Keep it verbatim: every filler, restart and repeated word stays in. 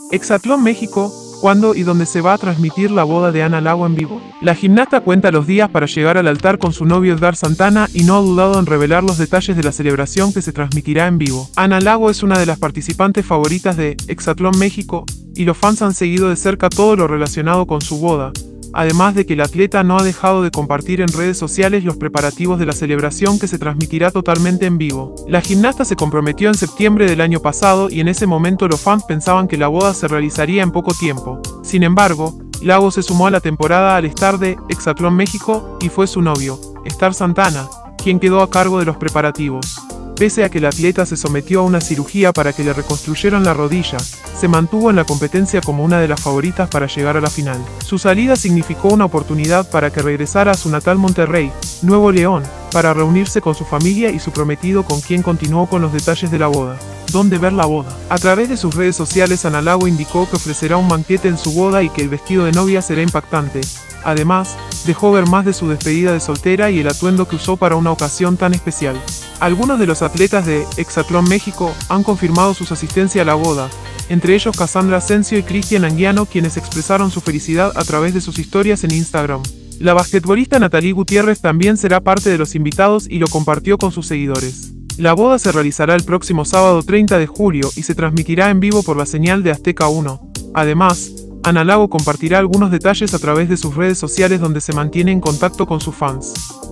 Exatlón México, ¿cuándo y dónde se va a transmitir la boda de Ana Lago en vivo? La gimnasta cuenta los días para llegar al altar con su novio Edgar Santana y no ha dudado en revelar los detalles de la celebración que se transmitirá en vivo. Ana Lago es una de las participantes favoritas de Exatlón México, y los fans han seguido de cerca todo lo relacionado con su boda, además de que el atleta no ha dejado de compartir en redes sociales los preparativos de la celebración que se transmitirá totalmente en vivo. La gimnasta se comprometió en septiembre del año pasado y en ese momento los fans pensaban que la boda se realizaría en poco tiempo. Sin embargo, Lago se sumó a la temporada al estar de Exatlón México y fue su novio, Edgar Santana, quien quedó a cargo de los preparativos. Pese a que el atleta se sometió a una cirugía para que le reconstruyeran la rodilla, se mantuvo en la competencia como una de las favoritas para llegar a la final. Su salida significó una oportunidad para que regresara a su natal Monterrey, Nuevo León, para reunirse con su familia y su prometido, con quien continuó con los detalles de la boda. ¿Dónde ver la boda? A través de sus redes sociales, Ana Lago indicó que ofrecerá un banquete en su boda y que el vestido de novia será impactante. Además, dejó ver más de su despedida de soltera y el atuendo que usó para una ocasión tan especial. Algunos de los atletas de Exatlón México han confirmado su asistencia a la boda, entre ellos Cassandra Asensio y Cristian Anguiano, quienes expresaron su felicidad a través de sus historias en Instagram. La basquetbolista Natalie Gutiérrez también será parte de los invitados y lo compartió con sus seguidores. La boda se realizará el próximo sábado treinta de julio y se transmitirá en vivo por la señal de Azteca uno. Además, Ana Lago compartirá algunos detalles a través de sus redes sociales, donde se mantiene en contacto con sus fans.